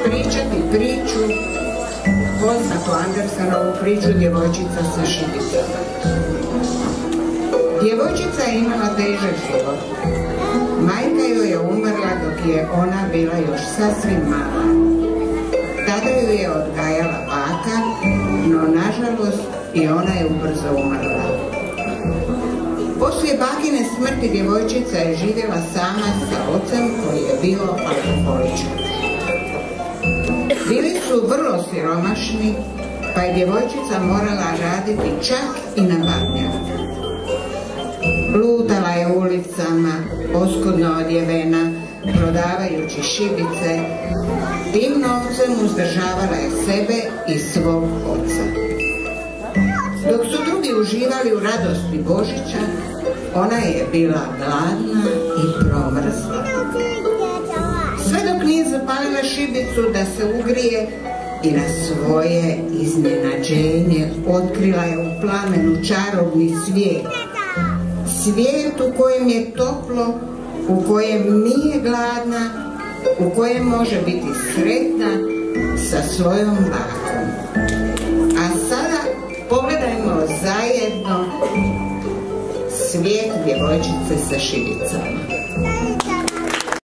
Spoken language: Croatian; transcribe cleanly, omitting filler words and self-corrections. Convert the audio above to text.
ispričati priču, poznatu Andersenovu priču Djevojčica sa šibicama. Djevojčica je imala težak život. Majka joj je umrla dok je ona bila još sasvim mala. Tada ju je odgajala baka, no nažalost i ona je ubrzo umrla. Poslije bakine smrti djevojčica je živjela sama sa ocem koji je bio alkoholičar. Bili su vrlo siromašni, pa je djevojčica morala raditi čak i na Badnjaku. Lutala je ulicama, oskudno odjevena, prodavajući šibice. Tim novcem uzdržavala je sebe i svog oca. Dok su drugi uživali u radosti Božića, ona je bila gladna i promrzla. Sve dok nije zapalila šibicu da se ugrije i na svoje iznenađenje otkrila je u plamenu čarobni svijet. Svijet u kojem je toplo, u kojem nije gladna, u kojem može biti sretna sa svojom bakom. A sada pogledajmo zajedno svijet djevojčice sa šibicama.